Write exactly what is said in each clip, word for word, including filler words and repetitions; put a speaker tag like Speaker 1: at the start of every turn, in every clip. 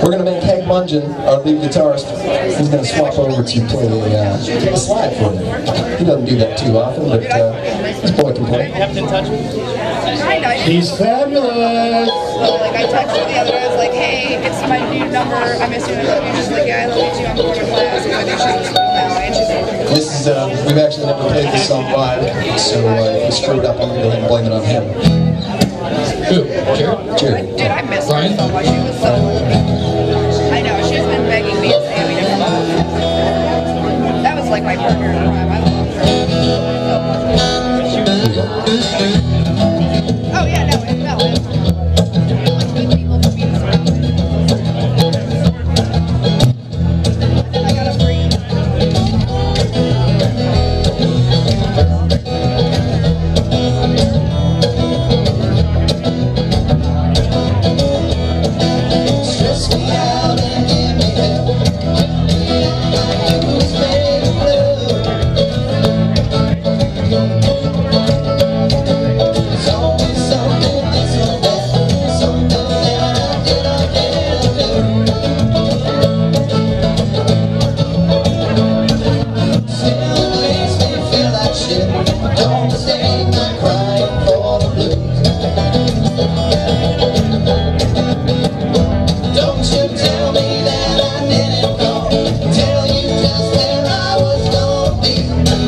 Speaker 1: We're going to make Hank Mungin, our lead guitarist, he's going to swap over to play uh, a slide for me. He doesn't do that too often, but uh, this boy can play.
Speaker 2: He's fabulous!
Speaker 3: So, like, I texted her the other day, I was like, hey, it's my new number, I miss you, I love you. She's like, yeah, I love you too, I'm going to class, and I think she's now, and she's like,
Speaker 1: This is, uh, we've actually never played this song live, so uh, if we screwed up, I'm going to go ahead and blame it on him.
Speaker 2: Who? Jared?
Speaker 1: Jared.
Speaker 3: dude, I miss her so much, she was so, I know, she's been begging me to say we never left. That was like my partner in crime, I loved her so much. Oh yeah, no, it, no, it, like good people for me to surround with. And then I got a free.
Speaker 4: Stress me out and give me hell. Who's made of love? There's always something that's so bad, something that I did not dare do. Still it makes me feel like shit. Don't mistake my crying for the blues. Don't you tell me that I didn't go, tell you just where I was gonna be.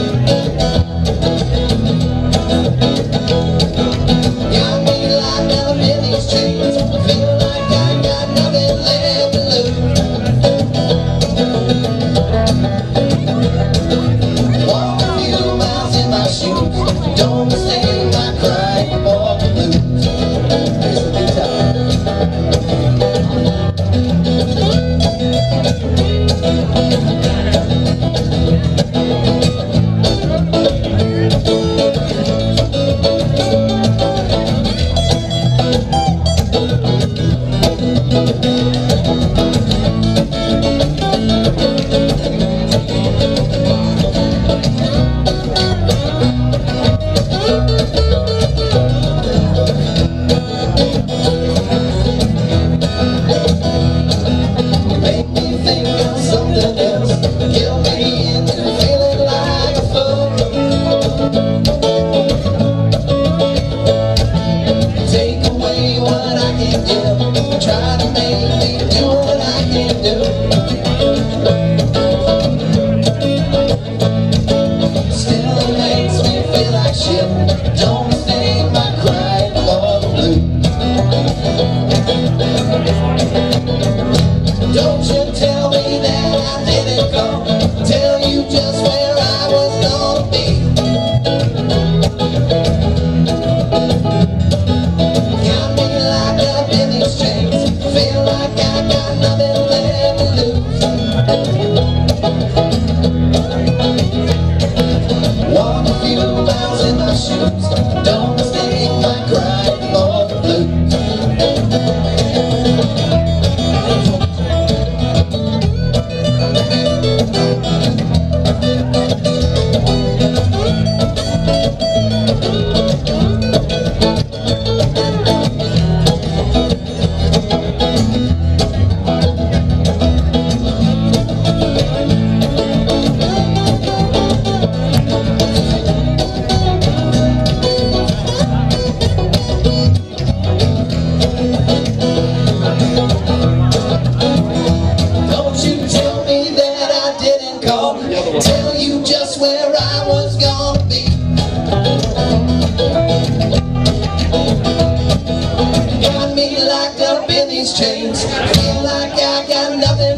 Speaker 4: Got me locked up in these chains, feel like I got nothing left to lose. Walk a few miles in my shoes, don't mistake my crying for the blues. Here's the guitar. Make me think of something else, kill me into feeling like a fool. Take away what I can give, try to make me do what I can do. Still it makes me feel like shit, don't mistake my crying for the blues. Don't you tell me that I didn't go, tell you just where I was gonna be. Got me locked up in these chains, feel like I got nothing left to lose. Walk a few miles in my shoes, don't mistake my crying for the blues. Tell you just where I was gonna be. Got me locked up in these chains, feel like I got nothing